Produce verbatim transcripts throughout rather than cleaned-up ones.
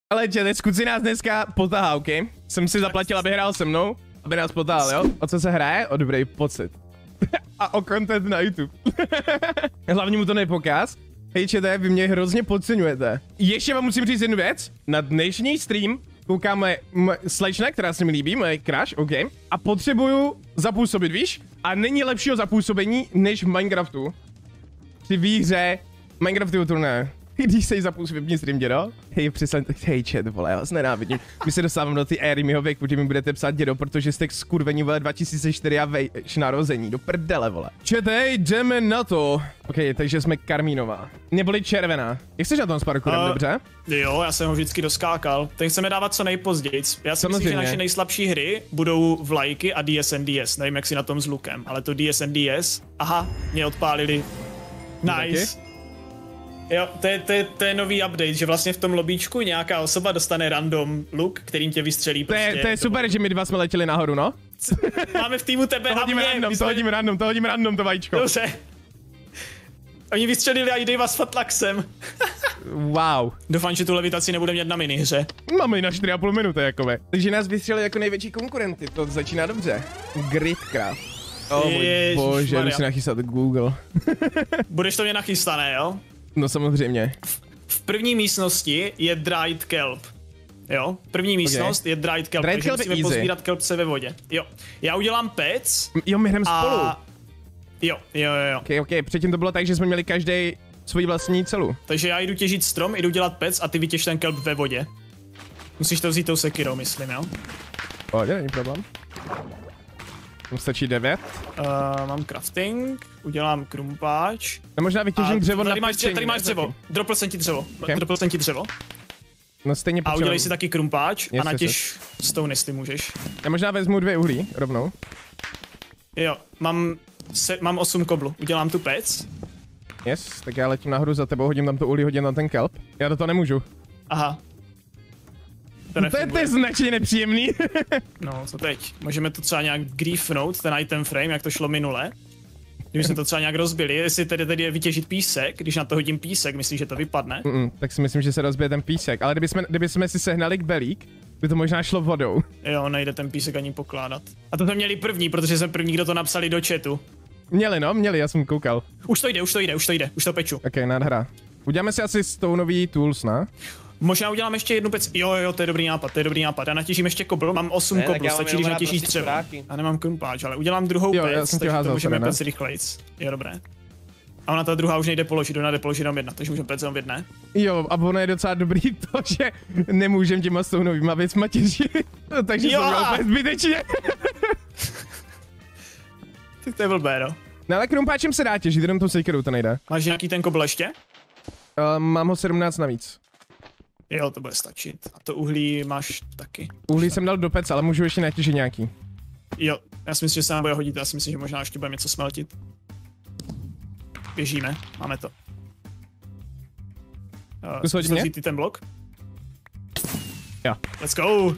Ale čet, Skuci nás dneska potahá, OK? Jsem si zaplatil, aby hrál se mnou, aby nás potahal, jo? O co se hraje? O dobrý pocit. A o content na YouTube. Hlavně mu to nepokaz. Hej čete, vy mě hrozně podceňujete. Ještě vám musím říct jednu věc. Na dnešní stream koukáme slečna, která se mi líbí, moje crush, OK? A potřebuju zapůsobit, víš? A není lepšího zapůsobení než v Minecraftu. Při výhře Minecraftu turné. Když se jí zapůsobí stream, dědo? Hej, přesně, hej, chat, vole, já vás nenávidím. My se dostávám do ty éry mýho věku, kdy mi budete psát dědo, protože jste skurvení, vole, dva tisíce čtyři a vejš narození, do prdele, vole. Chat, hej, jdeme na to. OK, takže jsme karmínová. Neboli červená. Jak jsi na tom s parkourem, uh, dobře? Jo, já jsem ho vždycky doskákal. Ten chceme dávat co nejpozději. Já si Samozřejmě. myslím, že naše nejslabší hry budou vlajky a D S N D S. Nevím, jak si na tom s lukem, ale to D S N D S, aha, mě odpálili. Nice. Jo, to je, to, je, to je nový update, že vlastně v tom lobíčku nějaká osoba dostane random look, kterým tě vystřelí to prostě. Je, to je super, že my dva jsme letěli nahoru, no? Máme v týmu tebe to a mě. Random, jsme... To hodím random, to hodím random, to vajíčko. Dobře. Oni vystřelili i Davea s Fatlaxem. Wow. Doufám, že tu levitaci nebude mít na minihře. Máme ji na čtyři a půl minuty, jakové. Takže nás vystřelili jako největší konkurenty, to začíná dobře. Gridcraft. Oh můj bože, musím nachystat Google. Budeš to mě nachystané, jo? No samozřejmě. V, v první místnosti je dried kelp. Jo? První místnost okay. je dried kelp, dried takže musíme easy. pozbírat kelpce ve vodě. Jo. Já udělám pec. Jo, my hrem a... spolu. Jo, jo, jo, jo. Ok, ok, předtím to bylo tak, že jsme měli každý svoji vlastní celu. Takže já jdu těžit strom, jdu dělat pec a ty vytěž ten kelp ve vodě. Musíš to vzít tou sekirou, myslím, jo? Pohodě, není problém. Tam stačí devět. Uh, mám crafting, udělám krumpáč. No možná vytěžím dřevo na tady máš, dřevo, tady máš dřevo, dropl jsem ti dřevo, okay. dropl jsem ti dřevo. No stejně potřeba. A udělej si taky krumpáč yes, a natěž yes. stone, jestli můžeš. Já možná vezmu dvě uhlí, rovnou. Jo, mám, se, mám osm koblu, udělám tu pec. Yes, tak já letím nahoru za tebou, hodím tam to uhlí, hodím tam ten kelp. Já do toho nemůžu. Aha. To, no to je to značně nepříjemný. No, co teď? Můžeme to třeba nějak griefnout, ten item frame, jak to šlo minule. Kdybychom to třeba nějak rozbili, jestli tedy tady je vytěžit písek, když na to hodím písek, myslíš, že to vypadne? Mm -mm, tak si myslím, že se rozbije ten písek, ale kdybychom, kdybychom si sehnali kbelík, by to možná šlo vodou. Jo, nejde ten písek ani pokládat. A to jsme měli první, protože jsme první, kdo to napsali do chatu. Měli no, měli, já jsem koukal. Už to jde, už to jde, už to jde, už to peču. Ok, nádhera. Uděláme si asi stoneový tools, ne? Možná udělám ještě jednu pec. Jo, jo, to je dobrý nápad, to je dobrý nápad. Já natěžím ještě kobl, mám osm kobl, stačí, když natěžíš dřevo. Já nemám krumpáč, ale udělám druhou jo, pec, takže to můžeme pec rychlejc. Je dobré. A ona ta druhá už nejde položit, ona jde položit jenom jedna, takže můžeme pec jenom v jedné. Jo, a ono je docela dobrý to, že nemůžem těma stoneovýma věcma těžit. Takže jo, jsem úplně zbytečně. Tak to je blbé, no. No ale krumpáčem se dá těžit, jenom tou sekerou to nejde. Máš nějaký ten kobl ještě? Uh, mám ho sedmnáct navíc. Jo, to bude stačit. A to uhlí máš taky. Uhlí jsem dal do pece, ale můžu ještě natěžit nějaký. Jo, já si myslím, že se nám bude hodit, já si myslím, že možná ještě budeme něco smeltit. Běžíme, máme to. Uh, Zkus vzít ty ten blok? Jo. Let's go!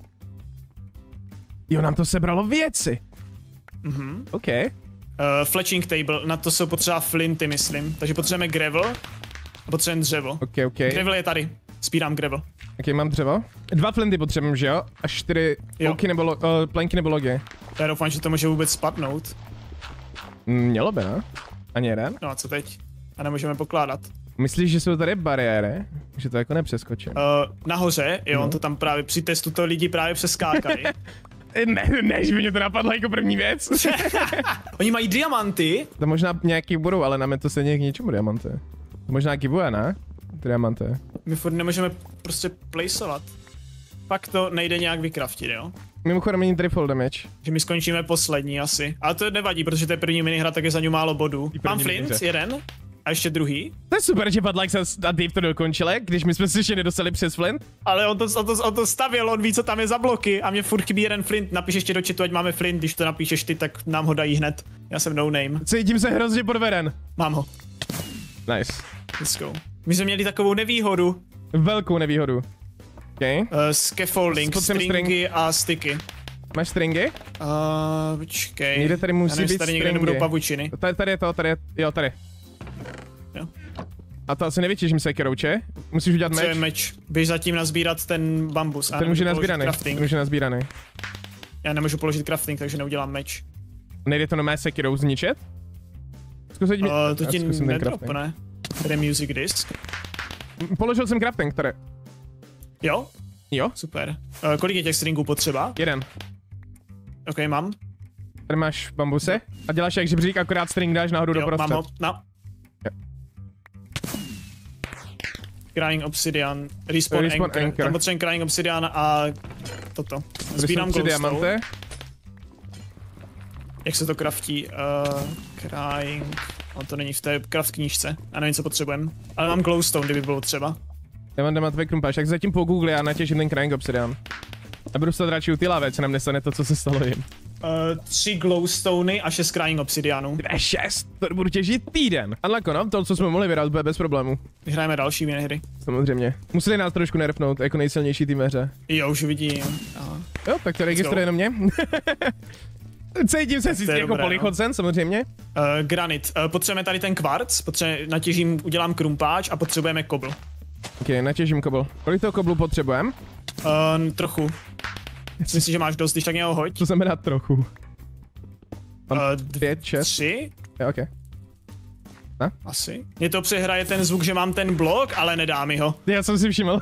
Jo, nám to sebralo věci. Mhm. OK. Uh, fletching table, na to jsou potřeba flinty, myslím. Takže potřebujeme gravel a potřebujeme dřevo. OK, OK. Gravel je tady. Spírám gravel. OK, mám dřevo. Dva flinty potřebujeme, že jo? A čtyři oky nebo lo, uh, planky nebo logy. Já doufám, že to může vůbec spadnout. Mělo by, ne? Ani jeden? No a co teď? A nemůžeme pokládat. Myslíš, že jsou tady bariéry? Že to jako nepřeskočím? Uh, nahoře, jo, no. On to tam právě při testu to lidi právě přeskákali. Ne, ne, že by mě to napadlo jako první věc. Oni mají diamanty. To možná nějaký budou, ale nám je to stejně k něčemu diamanty. To možná kivuje, ne? Diamanty. My furt nemůžeme prostě placeovat. Pak to nejde nějak vykraftit, jo? Mimochodem není tady full damage. Že my skončíme poslední asi. Ale to nevadí, protože to je první minihra, tak je za ní málo bodů. Mám flint, minihře. Jeden. A ještě druhý. To je super, že Padlax a Dave to dokončili, když my jsme si ještě nedostali přes flint. Ale on to, on, to, on to stavěl, on ví, co tam je za bloky a mě furt chybí jeden flint. Napiš ještě do chatu, ať máme flint, když to napíšeš ty, tak nám ho dají hned. Já jsem no name. Cítím se hrozně podveden. Mám ho. Nice. Let's go. My jsme měli takovou nevýhodu. Velkou nevýhodu. Okay. Uh, scaffolding, stringy string. A sticky. Máš stringy? Uh, počkej. Někde tady musí nevím, být tady stringy. někde nebudou pavučiny. Tady, tady je to, tady je, jo, tady. Jo. A to asi nevytěžím sekerou, če? Musíš udělat meč. Co je meč? Běž zatím nazbírat ten bambus. Ten už je nazbíraný. Ten už je nazbíraný. Já nemůžu položit crafting, takže neudělám meč. Nejde to na mé sekerou zničit? Zkusit mi... Uh, to ti nedropne. Tady je music disk. Položil jsem crafting, které. Jo? Jo? Super. Uh, kolik je těch stringů potřeba? Jeden. Ok, mám. Tady máš bambuse a děláš jak žebřík, akorát string dáš nahoru do prostřed. Mám ho, no. Crying Obsidian, Respawn, Respawn Anchor. Anchor. Tam potřebujeme Crying Obsidian a toto. Sbírám glowstone. Jak se to craftí? Uh, crying... On to není v té craft knížce. Já nevím, co potřebujeme. Ale mám glowstone, kdyby bylo třeba. Já mám dematový krumpáš, tak zatím po Google a natěžím ten Crying Obsidian. A budu se radši u ty lávy, co nám nestane to, co se stalo jim. Uh, tři glowstony a šest Crying Obsidianů. Kde šest? To budu těžit týden. Unlako, no, to, co jsme mohli vyhrát, bude bez problémů. Vyhrajeme další minihry. Samozřejmě. Museli nás trošku nerfnout, jako nejsilnější tým ve hře. Jo, už vidím. Aha. Jo, tak to registruje na mě. Cítím se si jako polichodcen, samozřejmě. Uh, granit. Uh, potřebujeme tady ten kvarc, potřebujeme, natěžím, udělám krumpáč a potřebujeme kobl. Ok, natěžím kobl. Kolik toho koblu potřebujeme? Uh, trochu. Myslím si, že máš dost, když tak něho hoď. To znamená trochu. Mám uh, pět, šest. Tři? Jo, ok. Na? Asi. Mě to přehraje ten zvuk, že mám ten blok, ale nedá mi ho. Já jsem si všiml.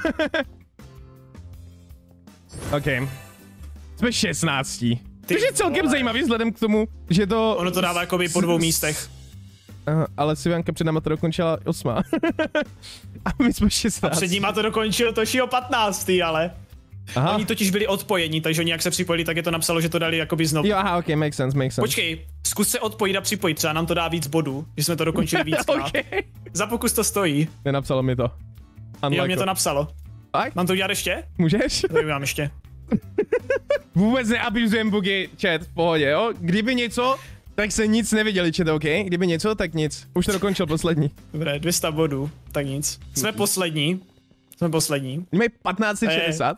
Ok. Jsme šestnáctí. Což je celkem vole. Zajímavý vzhledem k tomu, že to... Ono to dává jakoby po dvou místech. Aha, ale Sivanka před náma to dokončila osma. A my jsme šestnáct. A před nima to dokončilo Toshio patnáctý, ale... Aha. Oni totiž byli odpojení, takže oni jak se připojili, tak je to napsalo, že to dali jakoby znovu. Jo, aha, ok, make sense, make sense. Počkej, zkus se odpojit a připojit, třeba nám to dá víc bodů, že jsme to dokončili víckrát. Okay. Za pokus to stojí. Nenapsalo mi to. Unlike. Jo, mě to napsalo. Tak? Mám to udělat ještě? Můžeš? To udělám ještě. Vůbec neabuzujem bugy, chat, v pohodě, jo? Kdyby něco, tak se nic neviděli, chat, ok? Kdyby něco, tak nic. Už to dokončil poslední. Dobré, dvě stě bodů, tak nic. Jsme poslední. Jsme poslední. Mají patnáct šedesát.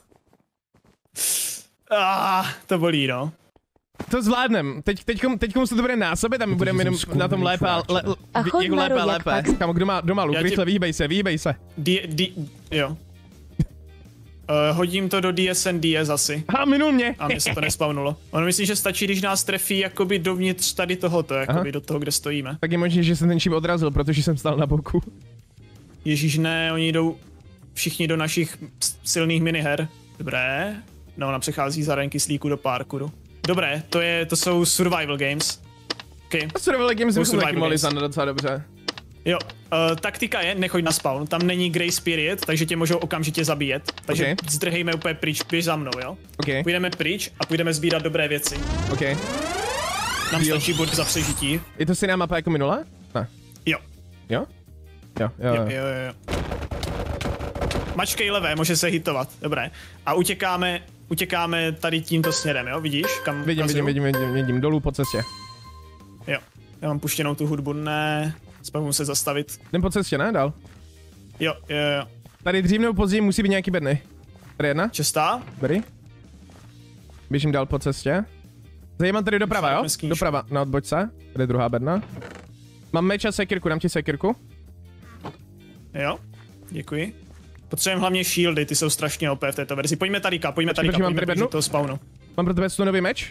Ah, to bolí, no. To zvládnem. Teď, teďkom, teďkom se to bude násobit a my budeme jenom na tom lépe a le, le, jako lépe a lépe. Kámo, kdo má, kdo má luk, rychle, vyhýbej se, vyhýbej se. D, D, jo. Uh, hodím to do D S N D S asi. A minul mě. A mně se to nespawnulo. Ono myslím, že stačí, když nás trefí jakoby dovnitř tady tohoto, jakoby Aha. do toho, kde stojíme. Tak je možné, že jsem ten čip odrazil, protože jsem stál na boku. Ježíš, ne, oni jdou všichni do našich silných miniher. Dobré. No, ona přechází za kyslíku do parkouru. Dobré, to je, to jsou survival games. Okay. Survival games jsou taky mohli zandat docela dobře. Jo, uh, taktika je, nechoď na spawn, tam není grace period, takže tě můžou okamžitě zabíjet. Takže okay. zdrhejme úplně pryč, běž za mnou, jo? Okay. Půjdeme pryč a půjdeme sbírat dobré věci. OK. Nám Deal. Stačí bod za přežití. Je to stejná mapa jako minule? Ne. Jo. Jo? Jo, jo, jo. jo, jo, jo. Mačkej levé, může se hitovat, dobré. A utěkáme, utěkáme tady tímto směrem, jo? Vidíš? Kam vidím, vidím, vidím, vidím, vidím, dolů po cestě. Jo, já mám puštěnou tu hudbu, ne. Spavím se zastavit. Jdem po cestě, ne? Dál. Jo, jo, jo. Tady dřív nebo později musí být nějaký bedny. Tady jedna. Čestá. Tady. Běžím dál po cestě. Zajímám tady doprava, jo? Doprava, na odbočce. Tady je druhá bedna. Mám meč a sekirku, dám ti sekirku. Jo, děkuji. Potřebujeme hlavně shieldy, ty jsou strašně O P v této verzi. Pojďme tadyka, pojďme tadyka, pojďme tady toho spawnu. Mám pro tebe stunový meč?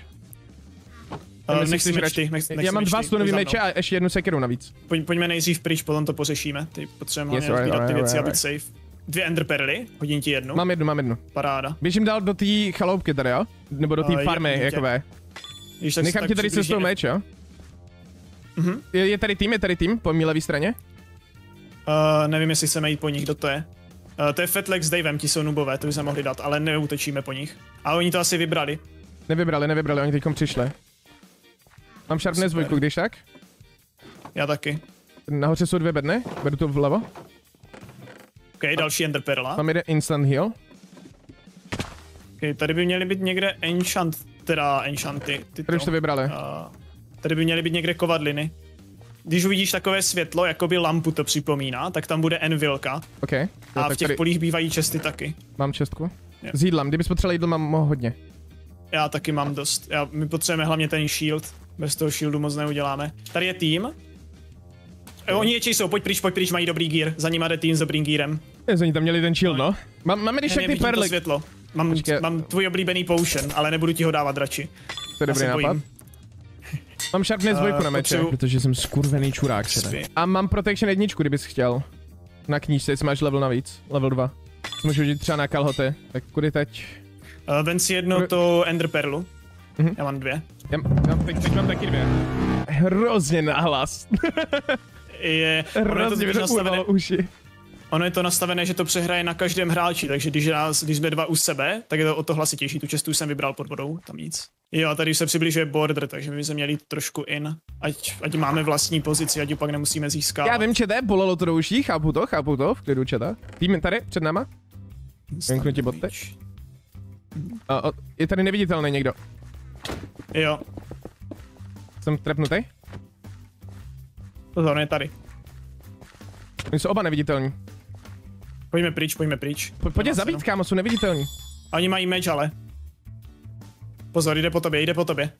Uh, nech si meč ty, nech, nech Já mám dva stunový meče a ještě jednu sekiru navíc. Pojď, pojďme nejdřív pryč, potom to pořešíme. Ty potřebujeme yes, hlavně right, right, ty věci right, right. a být safe. Dvě ender perly, hodím ti jednu. Mám jednu, mám jednu. Paráda. Běžím dál do té chaloupky tady, jo? Nebo do té uh, farmy, je, jakové. Nechám ti tady cestou meč, jo? Uh-huh. je, je tady tým, je tady tým, po mé levé straně? Uh, nevím, jestli chceme jít po nich, kdo to je. Uh, to je Fatlex s Davem, ti jsou nubové, to bychom mohli dát, ale neutečíme po nich. A oni to asi vybrali. Nevybrali, nevybrali, oni teďkom přišli. Mám sharpness dvojku, když tak? Já taky. Nahoře jsou dvě bedny, beru to vlevo. Ok, další ender perla. Tam jde instant heal. Ok, tady by měly být někde enchant, teda enchanty. Tyto. Tady už to vybrali. Uh, tady by měly být někde kovadliny. Když uvidíš takové světlo, jakoby lampu to připomíná, tak tam bude envilka. Ok. A v těch tady... polích bývají česty taky. Mám čestku. Yeah. S jídlem, kdybys potřeboval jídlo, mám hodně. Já taky mám dost. Já, my potřebujeme hlavně ten shield. Bez toho shieldu moc neuděláme. Tady je tým. okay. Oni je jsou, pojď pryč, pojď pryč, mají dobrý gear. Za nima jde tým s dobrým gearem. Oni tam měli ten shield, no. Mám, máme když jak ty perly. Světlo. Mám, mám tvůj oblíbený potion, ale nebudu ti ho dávat radši. To je dobrý nápad. Mám sharpness dvojku uh, na meče, potřebu... protože jsem skurvený čurák. A mám protection jedničku, kdybys chtěl. Na knížce, jestli máš level navíc, level dva. Můžu jít třeba na kalhoty, tak kudy teď? Uh, ven si jedno kudy... to ender perlu. Mm-hmm. Já mám dvě. Já, já teď, teď mám taky dvě. Hrozně nahlas. je, Hrozně mi to urvalo uši. Ono je to nastavené, že to přehraje na každém hráči, takže když, nás, když jsme dva u sebe, tak je to o to hlasitější. Tu čestu jsem vybral pod vodou, tam nic. Jo, a tady se přibližuje border, takže my jsme měli trošku in, ať, ať máme vlastní pozici, ať ji pak nemusíme získat. Já vím, čete, bolelo to do uší, chápu to, chápu to, v klidu četa. Tým tady, před náma. Venknutí boty. A, a, je tady neviditelný někdo. Jo. Jsem trepnutý? To je tady. Oni jsou oba neviditelní. Pojďme pryč, pojďme pryč. Po, pojď je zabít, kámo, jsou neviditelní. Oni mají meč, ale. Pozor, jde po tobě, jde po tobě.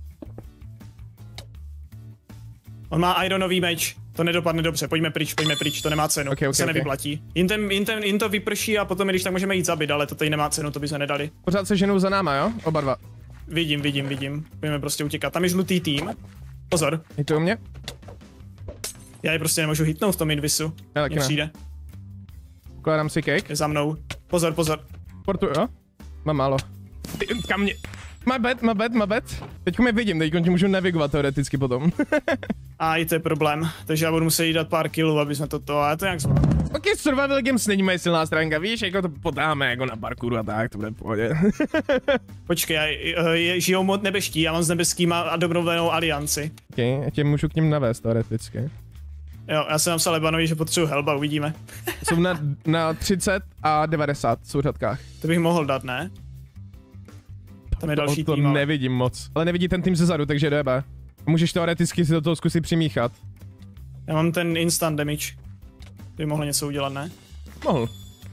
On má ironový meč, to nedopadne dobře, pojďme pryč, pojďme pryč, to nemá cenu, okay, okay, to se okay. nevyplatí. Jim, ten, jim, ten, jim to vyprší a potom, když tak můžeme jít zabít, ale to tady nemá cenu, to bychom nedali. Pořád se ženou za náma, jo? Oba dva. Vidím, vidím, vidím, pojďme prostě utěkat, tam je žlutý tým. Pozor. Je to u mě? Já je prostě nemůžu hitnout v tom invisu, mně přijde. Kládám si cake. Je za mnou, pozor, pozor. Portu, jo? Mám málo. Ty, kam mě? My bad, my bad, my bad. Teďko mě vidím, teďko ti můžu navigovat teoreticky potom. A i to je problém, takže já budu muset jít dát pár killů, aby jsme toto, a to nějak zvládli. Ok, survival games není moje silná stránka, víš, jako to podáme jako na parkouru a tak, to bude v pohodě. Počkej, je, žijou mod nebeští, já mám s nebeskýma a dobrovolnou alianci. Ok, já tě můžu k ním navést teoreticky. Jo, já jsem napsal Lebanovi, že potřebuji helba, uvidíme. Jsou na, na třicet a devadesát v souřadkách. To bych mohl dát, ne? Tam je další to tým, ale... nevidím moc. Ale nevidí ten tým zezadu, takže jde. Můžeš teoreticky si do toho zkusit přimíchat. Já mám ten instant damage. By mohl něco udělat, ne? Mohl.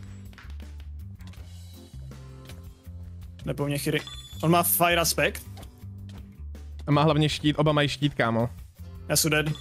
Nebo mě chyry. On má fire aspect. A má hlavně štít, oba mají štít, kámo. Já jsem dead.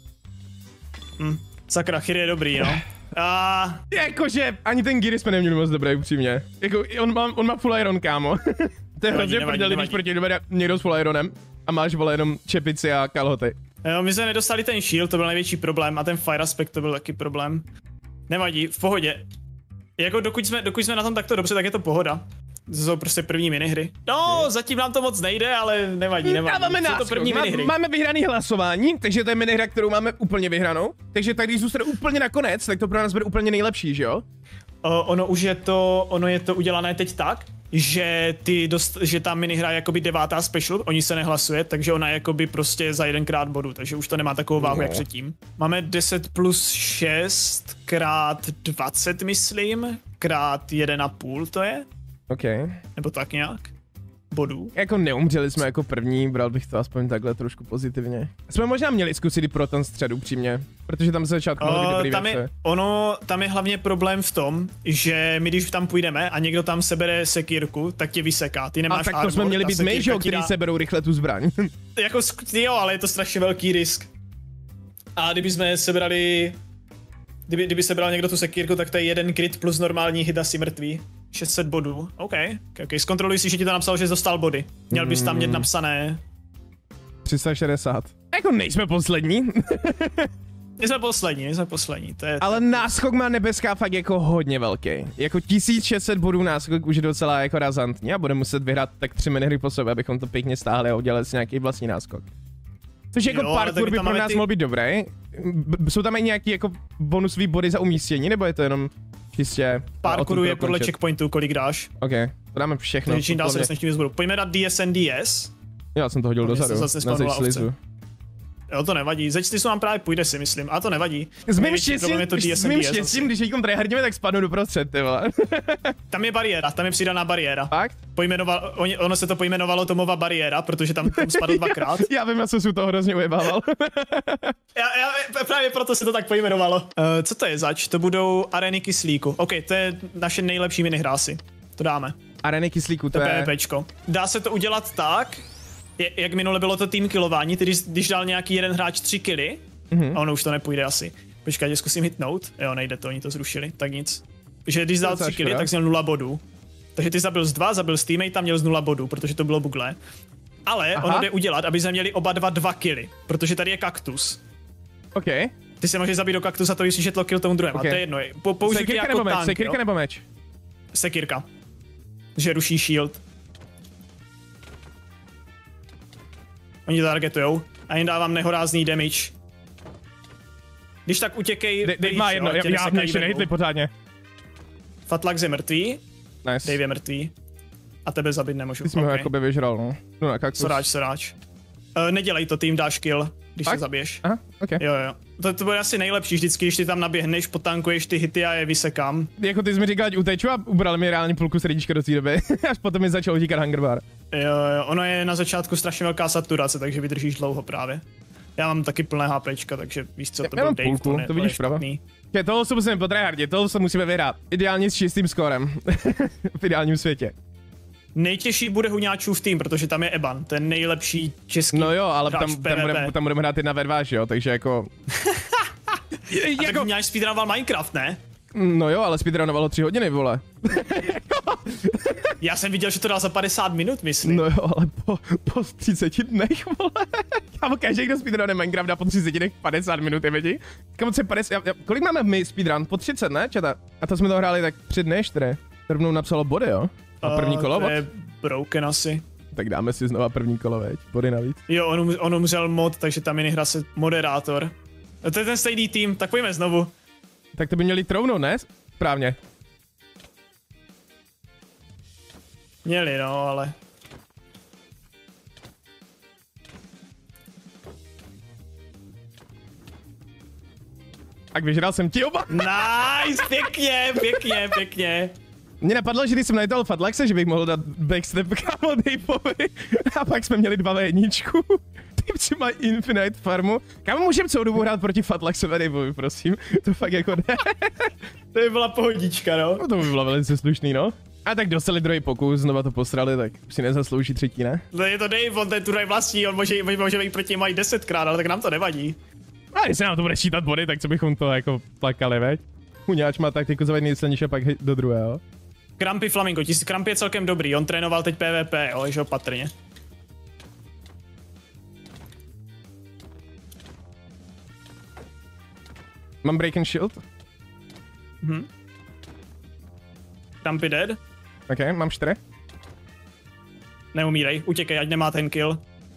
Hm. Sakra, chyry je dobrý, jo. A... Jakože ani ten Geary jsme neměli moc dobrý, upřímně. Jako, on má, on má full iron, kámo. To je hrozně prdeli, když proti dobře někdo s full ironem a máš, vole, jenom čepici a kalhoty. Jo, my jsme nedostali ten shield, to byl největší problém, a ten fire aspect to byl taky problém. Nevadí, v pohodě. Jako dokud jsme, dokud jsme na tom takto dobře, tak je to pohoda. To jsou prostě první minihry. No, zatím nám to moc nejde, ale nevadí, nevadí. Dáváme náskok. To první minihry. Máme vyhraný hlasování, takže to je minihra, kterou máme úplně vyhranou. Takže tak, když zůstane úplně nakonec, tak to pro nás bude úplně nejlepší, že jo? O, ono už je to, ono je to udělané teď tak, že, ty dost, že ta minihra je jakoby devátá special, oni se nehlasuje, takže ona je jakoby prostě za jedenkrát bodu, takže už to nemá takovou váhu no. jak předtím. Máme deset plus šest krát dvacet, myslím, krát jeden a půl to je. OK. Nebo tak nějak. Bodů. Jako neumřeli jsme jako první, bral bych to aspoň takhle trošku pozitivně. Jsme možná měli zkusit i pro ten střed upřímně, protože tam se začátku mohly být dobrý tam věci. Je, ono, tam je hlavně problém v tom, že my když tam půjdeme a někdo tam sebere sekírku, tak tě vyseká, ty nemáš armor. A tak to armor, jsme měli být my, že jo, který dá... seberou rychle tu zbraň. Jako jo, ale je to strašně velký risk. A kdyby jsme sebrali... Kdyby, kdyby sebral někdo tu sekírku, tak to je jeden crit plus normální hit asi mrtvý. šest set bodů, OK. okay, okay. Zkontroluj si, že ti to napsal, že jsi dostal body. Měl bys tam mít napsané... tři sta šedesát. Jako nejsme poslední. Nejsme poslední, nejsme poslední. To je, to... Ale náskok má nebeská fakt jako hodně velký. Jako tisíc šest set bodů náskok už je docela jako razantní a budeme muset vyhrát tak tři minihry po sobě, abychom to pěkně stáhli a udělali si nějaký vlastní náskok. Což jako jo, parkour by pro nás ty... mohl být dobrý. B jsou tam i nějaký jako bonusový body za umístění, nebo je to jenom čistě... Parkouru je podle checkpointu, kolik dáš. OK, to dáme všechno. Takže čím dál se dnešním zboru. Pojďme dát D S N D S. Já jsem to hodil dozadu, na zeď slizu. Jo, to nevadí. Zeď slizu nám právě půjde, si myslím, a to nevadí. S mým štěstím, s mým štěstím, když jejkom tryhardíme, tak spadnu doprostřed, ty vole. Tam je bariéra, tam je přidaná bariéra. Fakt? Pojmenoval, ono se to pojmenovalo Tomova bariéra, protože tam, tam spadl dvakrát. Já vím, já jsem si to hrozně ujebával. já, já, právě proto se to tak pojmenovalo. Uh, co to je zač? To budou areny kyslíku. OK, to je naše nejlepší minihrásy. To dáme. Areny kyslíku, to, to je... PvPčko. Dá se to udělat tak, jak minule bylo to tým killování, tedy když dal nějaký jeden hráč tři killy, Mm-hmm. A ono už to nepůjde asi. Počkej, zkusím hitnout. Jo, nejde to, oni to zrušili, tak nic. Protože když dal tři killy, tak jsi měl nula bodů. Takže ty zabil z dva, zabil z teammate, tam měl z nula bodů, protože to bylo bugle. Ale Aha. ono jde udělat, aby jsme měli oba dva dva killy, protože tady je kaktus. OK. Ty se můžeš zabít do kaktusa, to víš, že to kill tomu druhému. Okay. A to je jedno. Po, použij to jako tank, sekirka nebo meč? Sekirka. Že ruší shield. Oni targetujou a jim dávám nehorázný damage. Když tak utěkej... De, Dave má jedno, já mě ještě nehitli pořádně. Fatlax je mrtvý. Nice. Dave je mrtvý. A tebe zabít nemůžu. Ty jsi okay. mi ho jakoby vyžral, no. No na kaktus. Soráč, soráč. Uh, nedělej to, tým dáš kill, když Fakt? se zabiješ. Aha, okay. Jo, jo. To, to bude asi nejlepší vždycky, když ty tam naběhneš, potankuješ ty hity a je vysekám. Jako ty jsi mi říkal, ať uteču a ubrali mi reálně půlku srdíčka do té doby. Až potom mi začal utíkat hunger bar. Jo, jo, ono je na začátku strašně velká saturace, takže vydržíš dlouho právě. Já mám taky plné HPčka, takže víš co, to byl Dave, půlku, to, ne, to vidíš prava. Okay, tohle se musíme potréhardit, tohle se musíme vyhrát. Ideálně s čistým skórem. V ideálním světě. Nejtěžší bude huňáčův tým, protože tam je Eban, ten nejlepší český. No jo, ale tam, tam, budeme, tam budeme hrát jedna ve dva, jo, takže jako... A jako... tak huňáč speedrunoval Minecraft, ne? No jo, ale speedrunovalo tři hodiny, vole. Já jsem viděl, že to dal za padesát minut, myslím. No jo, ale po, po třiceti dnech, vole. Kámo, každý, kdo speedrunne Minecraft dá po třiceti dnech padesát minut, je vidí? Kámo, co je padesát, kolik máme my speedrun? Po třicet, ne, četa? A to jsme to hráli tak tři dny, čtyři. To rovnou napsalo body, jo? A první kolo, uh, to je broken asi. Tak dáme si znova první kolo, veď, body navíc. Jo, on, on umřel mod, takže tam jiný hra se moderátor. To je ten stejný tým, tak pojďme znovu. Tak to by měli trounout, ne? Správně. Měli, no, ale... Tak vyžral jsem ti oba. Nice, pěkně, pěkně, pěkně. Mně napadlo, že když jsem najtal Fatlaxe, že bych mohl dát backstep kámo Daveovi a pak jsme měli dva v jedničku. Typci mají Infinite farmu. Kámo, můžeme celou dobu hrát proti Fatlaxovi Daveovi, prosím. To fakt jako ne. To by byla pohodička, no. No to by bylo velice slušný, no. A tak dostali druhý pokus, znova to posrali, tak už si nezaslouží třetí, ne? No je to Dave, on ten turnaj vlastní, on může, může být proti mají desetkrát, ale tak nám to nevadí. A když se nám to bude šítat body, tak co bychom to jako plakali, veď? Huňáč má taktiku zavít nejsilnější a pak do druhého. Krampy Flamingo, ti Krampy je celkem dobrý, on trénoval teď PvP, jo, že opatrně. Mám break and shield. Mhm. Krampy dead. Ok, mám čtyři. Neumírej, utěkej, ať nemá ten kill.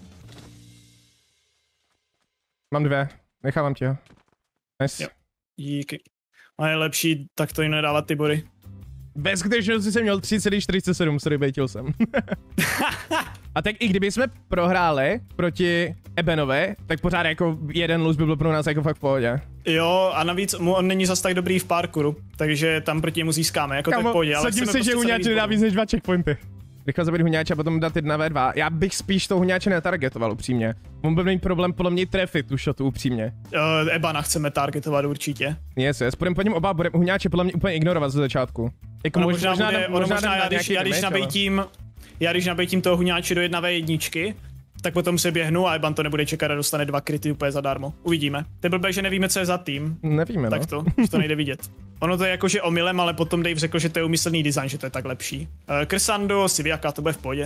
Mám dvě, nechávám tě ho. Nice. Jo. Díky. A je lepší takto jim nedávat ty body. Bez skutečnosti jsem měl tři celá čtyřicet sedm, sorry, bejtil jsem. A tak i kdyby jsme prohráli proti Ebanovi, tak pořád jako jeden lose by byl pro nás jako fakt v pohodě. Jo, a navíc mu on není zas tak dobrý v parkouru, takže tam proti němu získáme, jako Kámo, to v pohodě. Ale sadím si, že Huňáč nedá víc než dva checkpointy. Rychle zabít Huňáče a potom dát jedna ve dva. Já bych spíš toho Huňáče netargetoval upřímně. On by měl problém podle mě trefit tu shotu upřímně. Uh, Ebana chceme targetovat určitě. Yes, yes, půjdeme po něm oba, budeme Huňáče podle mě úplně ignorovat ze začátku. Jako ono možná, možná, bude, možná, možná já, když, já, když nabejtím, ale... já když nabejtím toho Huňáče do jedna ve jedničky, tak potom se běhnu a Eban to nebude čekat a dostane dva kryty úplně zadarmo. Uvidíme. To je blbé, že nevíme, co je za tým. Nevíme, tak no. to, už to nejde vidět. Ono to je jakože omylem, ale potom Dave řekl, že to je umyslný design, že to je tak lepší. Uh, Krsando, Siviaka, to bude v pohodě.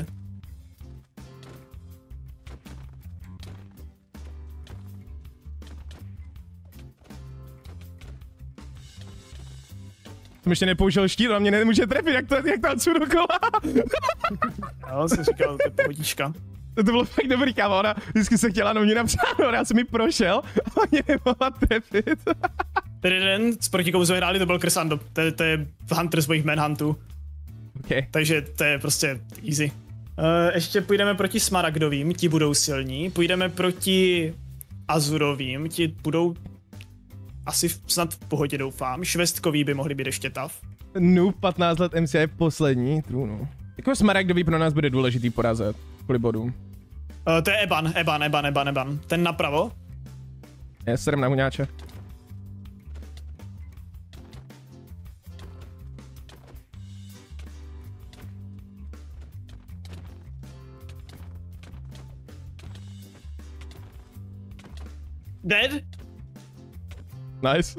Jsem ještě nepoužil štít, a mě nemůže trefit, jak to, jak tancu dokola. Jo, jsem říkal, to je pohodička. To, to bylo fakt dobrý, kámo, ona vždycky se chtěla na mě napřát, já jsem mi prošel a mě nemohla trefit. Ten jeden, proti komu jsme hráli, to byl Krsando, to, to je Hunter z mojich Manhuntů. Okay. Takže to je prostě easy. Uh, ještě půjdeme proti Smaragdovým, ti budou silní, půjdeme proti Azurovým, ti budou asi snad v pohodě, doufám. Švestkový by mohli být ještě tough. No, patnáct let M C je poslední, trůnu. Jako Smaragdový pro nás bude důležitý porazit, kvůli bodům. Uh, to je Eban, Eban, Eban, Eban, Eban. Ten napravo. Je, sedm na Huňáče. Dead? Nice.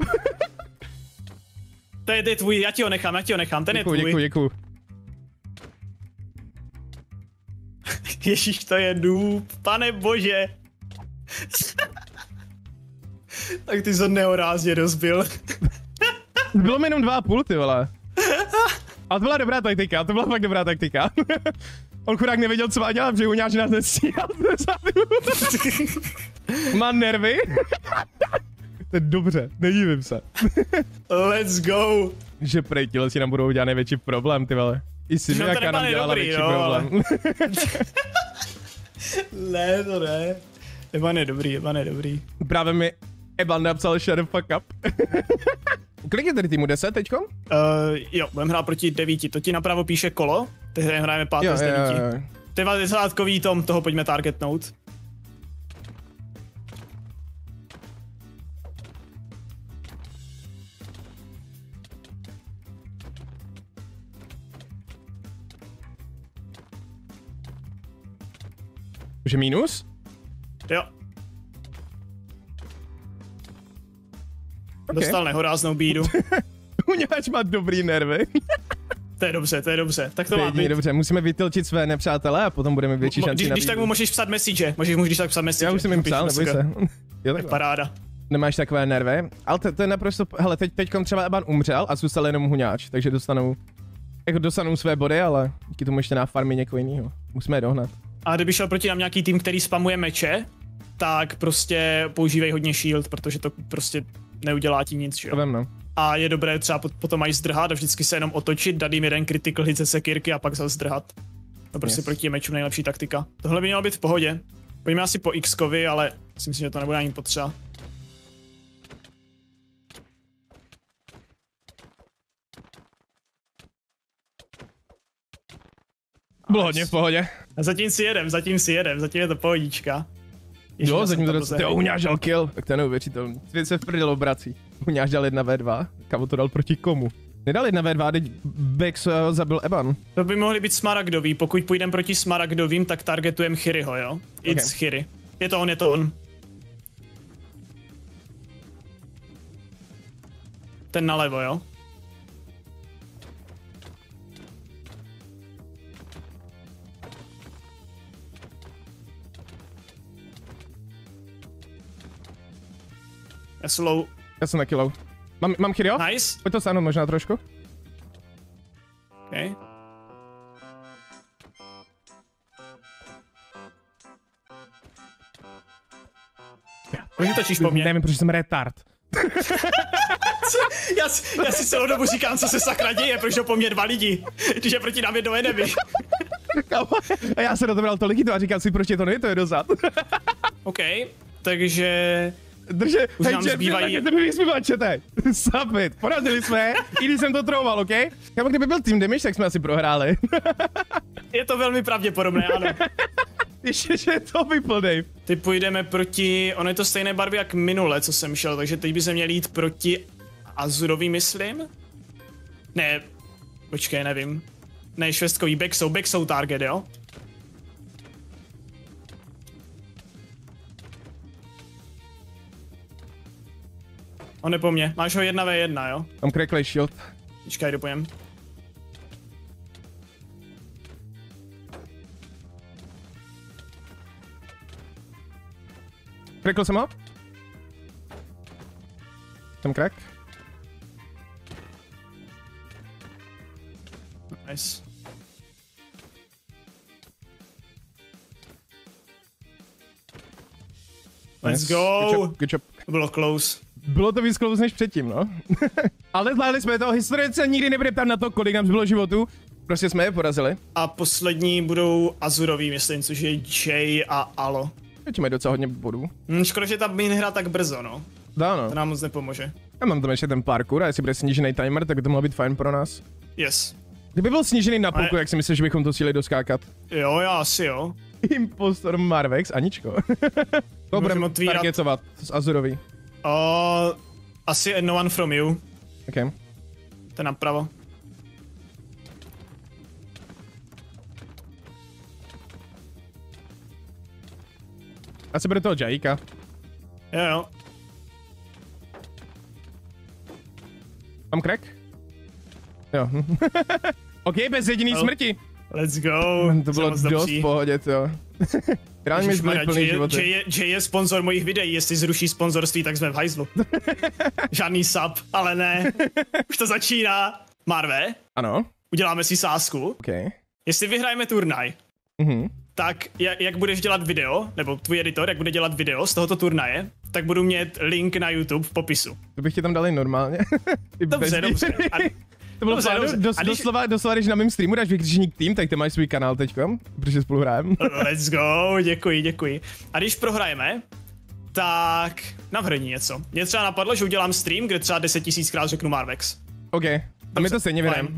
To je, to je tvůj, já ti ho nechám, já ti ho nechám, ten Děkuju, je tvůj. děkuju, děkuju. Ježíš, to je noob, pane bože. Tak ty jsi ho nehorázně rozbil. Bylo mi jenom dva a půl, ty vole. Ale to byla dobrá taktika, to byla fakt dobrá taktika. On chudák nevěděl, co má dělat, protože uňáč nás nestíhal. Má nervy. To je dobře, nedívím se. Let's go. Že prej tíhle si nám budou dělat největší problém, ty vole. I si No, jaká nám dělala dobrý, větší no, problém. Ne, to ne. Evan je dobrý, Evan je dobrý. Právě mi Evan napsal shut the fuck up. Kolik je tady týmu, deset teďko? Uh, jo, budeme hrát proti devíti, to ti napravo píše kolo, teď hrajeme páté Jo, z jo, devíti. jo, jo. devadesátkový tom, toho pojďme targetnout. Už je mínus? Jo. Okay. Dostal nehoráznou bídu. Uňáč má dobrý nervy. To je dobře, to je dobře. Tak to, To má je být. dobře, musíme vytlčit své nepřátele a potom budeme větší šanci Když, na když tak mu můžeš psat message, můžeš mu když tak psat message. Já už jsem jim psal, neboj se. Jo, Tak paráda. Nemáš takové nervy, ale to, to je naprosto, hele, teď, teďkom třeba Eban umřel a zůstal jenom Huňáč, takže dostanou, jako dostanou své body, ale díky tomu ještě na farmě někoho jiného. Musíme je dohnat. A kdyby šel proti nám nějaký tým, který spamuje meče, tak prostě používej hodně shield, protože to prostě neudělá ti nic, že To jo. vem, no. A je dobré třeba potom mají zdrhat a vždycky se jenom otočit, dát jim jeden critical hit ze sekírky a pak zase zdrhat. To prostě Yes. proti těm mečům nejlepší taktika. Tohle by mělo být v pohodě. Pojďme asi po X-kovi, ale myslím si, že to nebude ani potřeba. Bylo hodně v pohodě. A zatím si jedem, zatím si jedem, zatím je to pohodička. Ježiš, Jo, já zatím jsem to tam docela, zahej. jo, Huňáč dal kill, tak to je neuvěřitelný. Svět se v prdelu obrací. Huňáč dal jedna ve dva, Kamo to dal proti komu? Nedal jedna ve dva, teď Bex uh, zabil Eban. To by mohli být smaragdový, pokud půjdeme proti smaragdovým, tak targetujeme Chiriho, jo? It's Okay. Chiri. Je to on, je to on. Ten nalevo, jo? Já slow. Já jsem na killu. Mám, mám Chirio? Nice. Pojď to stáhnout možná trošku. Okay. Proč točíš po mně? Nevím, protože jsem retard. Já, si- já si celou dobu říkám, co se sakra děje, proč to po mně dva lidi, když je proti nám jedno enemy. Kámo, a já se do toho bral tolik to a říkal si, proč je to nejde, to je dozad. OK, takže... Drže, Už hej, nám chat, zbývají- taky to mi zpívačete. Submit, porazili jsme, i když jsem to troval, OK? Kámo, kdyby byl team damage, tak jsme asi prohráli. Je to velmi pravděpodobné, ano. Ještě, že je to vypl, Dave. Teď půjdeme proti, ono je to stejné barvy jak minule, co jsem šel, takže teď by se měl jít proti azurový, myslím? Ne, počkej, nevím. Ne, švestkový, backsou, backsou target, jo? On je po mně, máš ho jedna ve jedna, jo? Mám cracklej shield. Počkej, jdu po něm. Crackl jsem ho? Jsem crack. Nice. Let's Nice. go! Good job, good job. To bylo close. Bylo to víc close než předtím, no. Ale zvládli jsme to, historie se nikdy nebude ptát na to, kolik nám zbylo životu. Prostě jsme je porazili. A poslední budou azurový, myslím, což je Jay a Alo. Teď mají docela hodně bodů. Hm, škoda, že ta min hra tak brzo, no. Dá no. To nám moc nepomůže. Já mám tam ještě ten parkour a jestli bude snížený timer, tak by to mohlo být fajn pro nás. Yes. Kdyby byl snížený na půlku, Ale- jak si myslíš, že bychom to chtěli doskákat? Jo, já asi jo. Impostor Marvex, Aničko. To budeme otvírat. targetovat z Azurový. O, asi no one from you. OK. Ten napravo. Asi bude toho Jaika. Jo, jo. Mám crack? Jo. OK, bez jediný oh. smrti. Let's go. To bylo dost v pohodě, jo. Reálně mi zbyly plný životy. Jay je, Jay je sponzor mojich videí, jestli zruší sponzorství, tak jsme v hajzlu. Žádný sub, ale ne. Už to začíná. Marve? Ano. Uděláme si sázku. Okay. Jestli vyhrajeme turnaj, mm-hmm. tak jak, jak budeš dělat video, nebo tvůj editor, jak bude dělat video z tohoto turnaje, tak budu mít link na YouTube v popisu. To bych ti tam dali normálně. Dobře, dobře. A, to bylo dobře, plánu, dobře. Dos, když... doslova, doslova, když na mém streamu dáš vykřičník tým, tak ty máš svůj kanál teďkom, protože spolu hrajeme. Let's go, děkuji, děkuji. A když prohrajeme, tak navrhni něco. Mě třeba napadlo, že udělám stream, kde třeba deset tisíckrát řeknu Marvex. OK, a dobře, my to stejně vyhrajeme.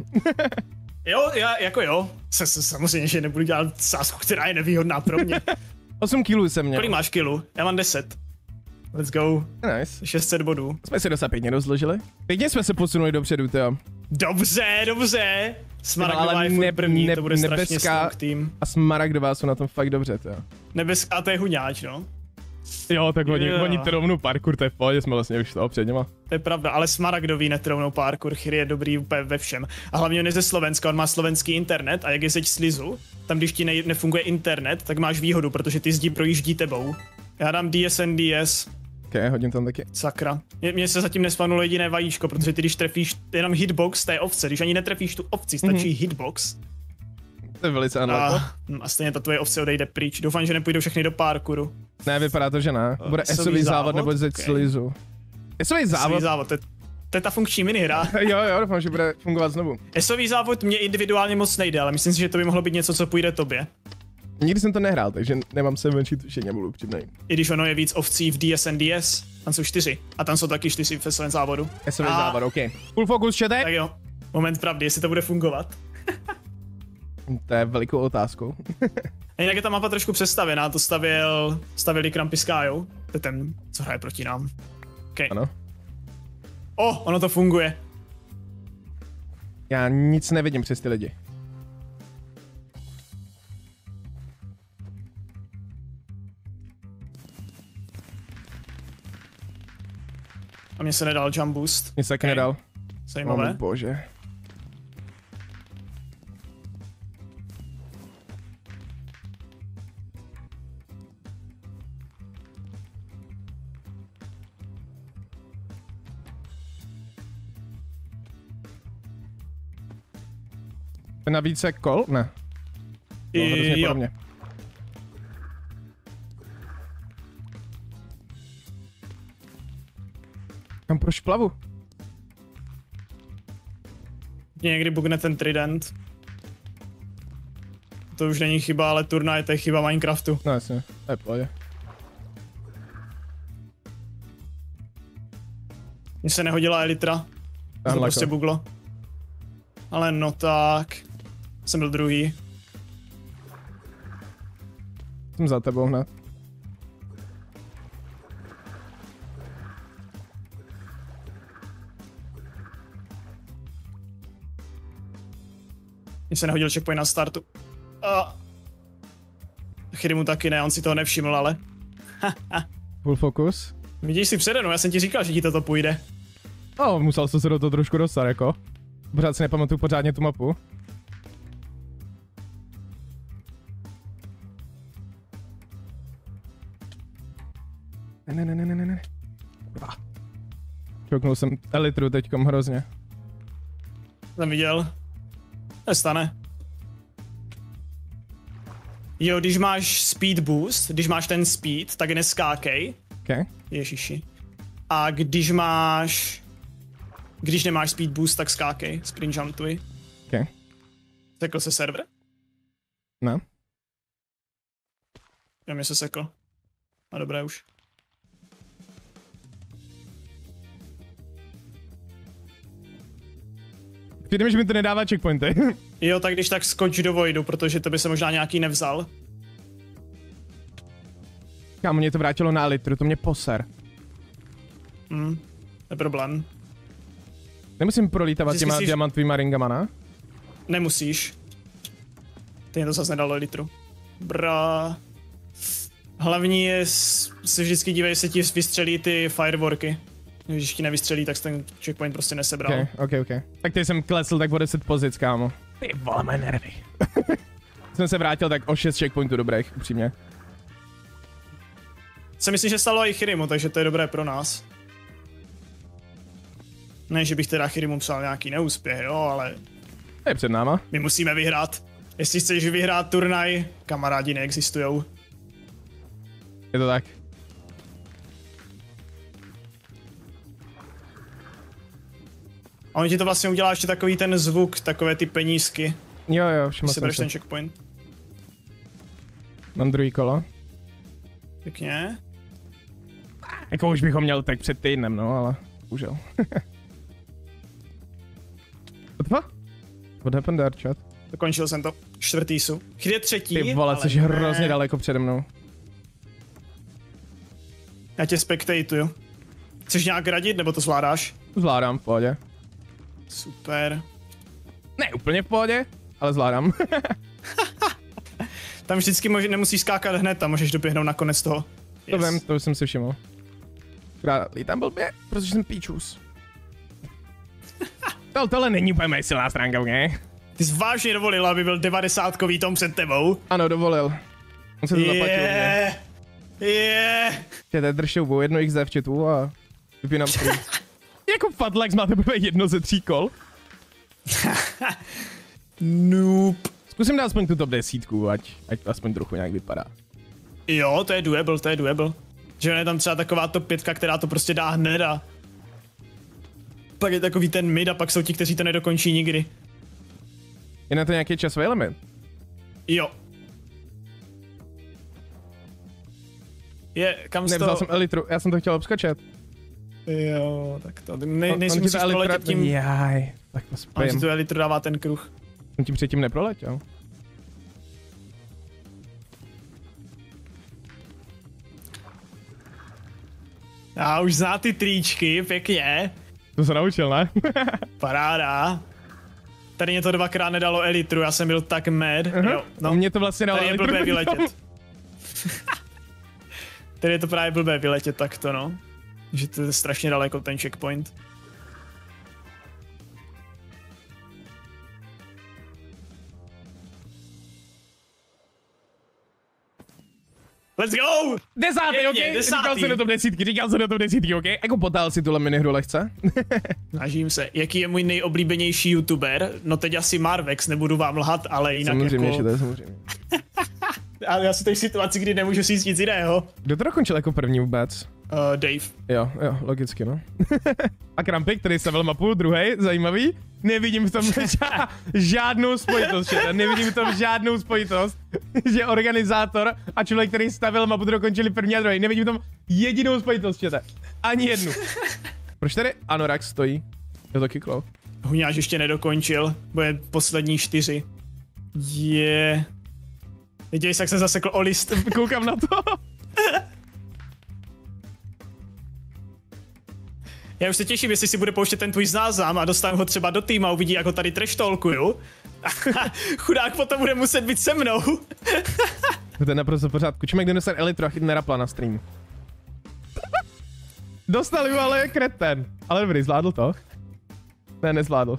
Jo, já, jako jo. S, s, samozřejmě, že nebudu dělat sázku, která je nevýhodná pro mě. osm kilů jsem měl. Kolik máš kilů? Já mám deset. Let's go. Nice. šest set bodů. Jsme si dosa pěkně rozložili. Pěkně jsme se posunuli dopředu, jo. Dobře, dobře. Smaragdová je furt první, ne, to bude strašně strong tým. A Smaragdová jsou na tom fakt dobře, jo. Nebeská to je huňáč, no. Jo, tak oni, oni trovnou parkour, to je v pohodě, jsme vlastně už toho před něma. To je pravda, ale Smaragdový netrovnou parkour, Chyry je dobrý úplně ve všem. A hlavně on je ze Slovenska, on má slovenský internet a jak je zeď slizu, tam když ti ne, nefunguje internet, tak máš výhodu, protože ty zdi projíždí tebou. Já dám D S N D S. Ok, hodím tam taky. Sakra. Mně se zatím nespanulo jediné vajíčko, protože ty když trefíš jenom hitbox té ovce, když ani netrefíš tu ovci, stačí mm-hmm. hitbox. To je velice unlucky. A, a stejně ta tvoje ovce odejde pryč. Doufám, že nepůjdou všechny do parkouru. Ne, vypadá to, že ne. Bude esový závod, závod nebo zeď okay. slizu. Esový závod? závod, to je, to je ta funkční minihra. Jo, jo, doufám, že bude fungovat znovu. Esový závod mě individuálně moc nejde, ale myslím si, že to by mohlo být něco, co půjde tobě. Nikdy jsem to nehrál, takže nemám se menší tušení, budu upřímnej. I když ono je víc ovcí v D S N D S, tam jsou čtyři. A tam jsou taky čtyři v esovém závodu. Esový a... závod, OK. Full focus, čete? Tak jo, moment pravdy, jestli to bude fungovat. To je velikou otázkou. A jinak je ta mapa trošku přestavěná, to stavil, stavili Krampy Skyou. To je ten, co hraje proti nám. Okay. Ano. O, oh, ono to funguje. Já nic nevidím přes ty lidi. A mně se nedal jump boost. Mně se taky okay. nedal. Zajímavé. Oh, bože. Na více kol? Ne. No, hrozně jo. podobně. Kam proč plavu? Někdy bugne ten trident. To už není chyba, ale turnaj, to je chyba Minecraftu. No jasně, to je pohodě. Mně se nehodila elitra. To prostě buglo. Ale no tak. Jsem byl druhý. Jsem za tebou hned. Mně se nehodil checkpoint na startu. Uh. Chyry mu taky ne, on si toho nevšiml, ale. Full focus. Vidíš si přede mnou, já jsem ti říkal, že ti toto půjde. No, musel jsem se do toho trošku dostat, jako. Pořád si nepamatuju pořádně tu mapu. Ne, ne, ne, ne, ne, ne. Čoknul jsem elitru teďkom hrozně. Jsem viděl. Nestane. Jo, když máš speed boost, když máš ten speed, tak neskákej. Okay. Ježiši. A když máš... Když nemáš speed boost, tak skákej. Sprint jumpuj. Okay. Sekl se server? Ne. Jo, mě se sekl. A dobré už. Přijde mi, že mi to nedává checkpointy. Jo, tak když tak skoč do voidu, protože to by se možná nějaký nevzal. Kámo, mě to vrátilo na litru, to mě poser. Hm, to je problém. Nemusím prolítávat těma myslíš... diamantovýma ringama, ne? Nemusíš. Teď to zase nedalo litru. Bra. Hlavní je, se vždycky dívej, jestli ti vystřelí ty fireworky. Když ti nevystřelí, tak jsi ten checkpoint prostě nesebral. Ok, ok, ok. Tak teď jsem klesl tak o deset pozic, kámo. Ty vole, mé nervy. Jsem se vrátil tak o šest checkpointů dobrých, upřímně. Se myslím, že stalo i Chirimu, takže to je dobré pro nás. Ne, že bych teda Chirimu psal nějaký neúspěch, jo, ale... Je před náma. My musíme vyhrát. Jestli chceš vyhrát turnaj, kamarádi neexistujou. Je to tak. A on ti to vlastně udělá ještě takový ten zvuk, takové ty penízky. Jo, jo, všiml jsem si bereš se. ten checkpoint. Mám druhý kolo. Pěkně. Jako už bychom měl tak před týdnem, no, ale užel. What? What happened there, chat? Dokončil jsem to. Čtvrtý jsou. Kde je třetí? Ty vole, jsi hrozně daleko přede mnou. Já tě spectatuju. Chceš nějak radit, nebo to zvládáš? Zvládám, v pohodě. Super. Ne úplně v pohodě, ale zvládám. Tam vždycky může, nemusíš skákat hned a můžeš doběhnout na konec toho. To yes. Vím, to už jsem si všiml. Krát lítám blbě, protože jsem píčus. To, tohle není úplně moje silná stránka, ok? Ty jsi vážně dovolil, aby byl devadesátkový tom před tebou? Ano, dovolil. On se to yeah. zaplatil mě. Yeah. Čete, drž šoubu, jedno X D v chatu a vypínám stream. Jako Fatlax máte poprvé jedno ze tří kol? Noob. Zkusím dát aspoň tu top desítku, ať, ať to aspoň trochu nějak vypadá. Jo, to je doable, to je doable. Že je tam třeba taková top pětka, která to prostě dá hned a... Pak je takový ten mid a pak jsou ti, kteří to nedokončí nikdy. Je na to nějaký časový limit? Jo. Je, kam jsi Nevzal to... jsem elitru, já jsem to chtěl obskočit. Jo, tak to, ne, nejsi musíš proletět tím... Jaj, tak to spím. On ti tu elitru dává ten kruh. Jsem tím předtím neproletěl. Já už zná ty tričky, pěkně. To se naučil, ne? Paráda. Tady mě to dvakrát nedalo elitru, já jsem byl tak mad. Uh-huh. Jo, no. Mě to vlastně dalo Tady je elitru. blbé vyletět. Tady je to právě blbé vyletět takto, no. Že to je strašně daleko ten checkpoint. Let's go! Desátý, Pěkně, ok? desátý. Říkal jsem do top desítky, říkal jsem do top desítky, ok? Jako potál si tuhle minihru lehce. Snažím se. Jaký je můj nejoblíbenější youtuber? No teď asi Marvex, nebudu vám lhat, ale jinak samozřejmě, jako... Samozřejmě, to je samozřejmě. Ale já jsem teď v situaci, kdy nemůžu si nic jiného. Kdo to dokončil jako první vůbec? Uh, Dave. Jo, jo, logicky, no. A Krampy, který stavil mapu, druhý, zajímavý. Nevidím v tom ža žádnou spojitost, čete. Nevidím v tom žádnou spojitost, že organizátor a člověk, který stavil mapu, to dokončili první a druhý. Nevidím v tom jedinou spojitost, čete. Ani jednu. Proč tady Anorak stojí? Je to kiklo. Huňáš ještě nedokončil, bude poslední čtyři. Je. Yeah. Viděj, jak se zasekl o list. Koukám na to. Já už se těším, jestli si bude pouštět ten tvůj záznam a dostanu ho třeba do týmu a uvidí, jako tady treštolkuju. Chudák potom bude muset být se mnou. To je naprosto v pořádku. Čimek donesel elitru a chytne Rapla na streamu. Dostal ju, ale je kreten. Ale dobrý, zvládl to? Ne, nezvládl.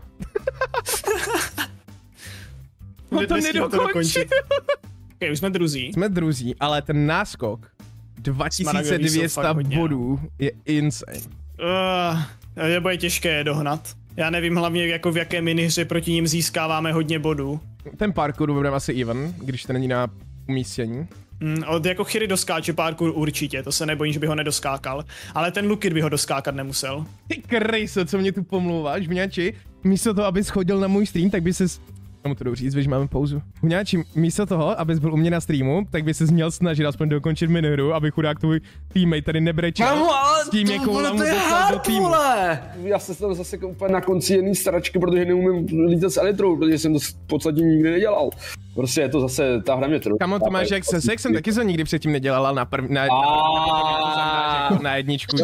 On to nedokončil. Ok, už jsme druzí. Jsme druzí, ale ten náskok dva tisíce dvě stě bodů je insane. Uh, je bude těžké je dohnat. Já nevím hlavně jako v jaké minihře proti ním získáváme hodně bodů. Ten parkour budeme asi even, když to není na umístění. Mm, od jako Chyry doskáče parkour určitě, to se nebojím, že by ho nedoskákal. Ale ten Lukid by ho doskákat nemusel. Ty krejso, co mě tu pomlouváš, Huňáči? Místo toho, abys chodil na můj stream, tak by ses... Tomu to jdu říct, že máme pauzu. Huňáči, místo toho, abys byl u mě na streamu, tak by ses měl snažit aspoň dokončit minihru, aby chudák tvůj teammate tady nebrečel s tím, jakou nám mu dostal do týmu. Já se tam zase úplně na konci jedné staračky, protože neumím lítat s elitrou, protože jsem to v podstatě nikdy nedělal. Prostě je to zase, ta hra mě trvá. Kamo, to máš jak se sexem, taky jsem nikdy předtím nedělala na prv... na, na, na jedničku.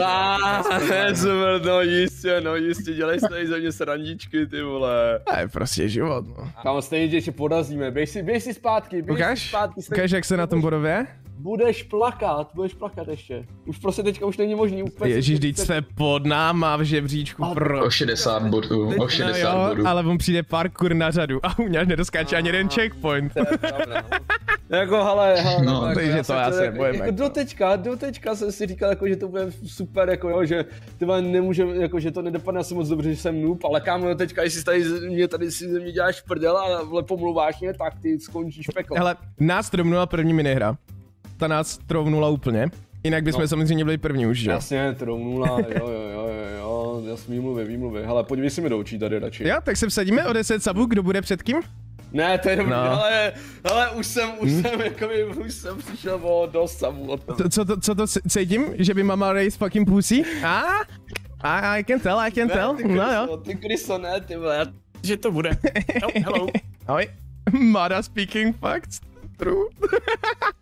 No jistě, no jistě, dělej se tady ze mě srandičky, ty vole. To je prostě život, no. kámo, stejně tě ještě porazíme, běž si, běž si zpátky, běž Ukáž? si zpátky. Stejně, Ukáž, jak se na tom bodově? Budeš plakat, budeš plakat ještě. Už prostě teďka už není možný úplně. Ježíš, teď jste pod náma v žebříčku, pro... O šedesát bodů, o šedesát no jo, bodů. ale on přijde parkour na řadu a u mě nedoskáče ani jeden checkpoint. To je pravda, no. Jako, hele, hele, No, jako, takže já to já se jako, bojím, jako jako. doteďka, doteďka jsem si říkal, jako, že to bude super, jako jo, že tyhle nemůžem, jako, že to nedopadne asi moc dobře, že jsem noob, ale kámo, doteďka, jestli tady mě tady si ze mě děláš prdel a vle pomluváš mě, tak ty skončíš peklo. Hele, nás trovnula první minihra. Ta nás trovnula úplně. Jinak bychom no. samozřejmě byli první už, že? Jasně, trovnula, jo, jo, jo, jo, jo, jasný výmluvy, výmluvy. Hele, podívej si mi do očí tady radši. Jo, tak se vsadíme o deset sabů, kdo bude před kým? Ne, to je dobrý, No. ale, ale už jsem, už hmm. jsem, jako by, už jsem přišel o dost sabů od toho. To, co, to, co to c- cítím? Že by mama raised fucking pussy? A? I, I can tell, I can Ne, tell. ty No kryso, jo. ty kryso, ne, ty vole. Že to bude. No, hello. Ahoj. Mada speaking facts. True.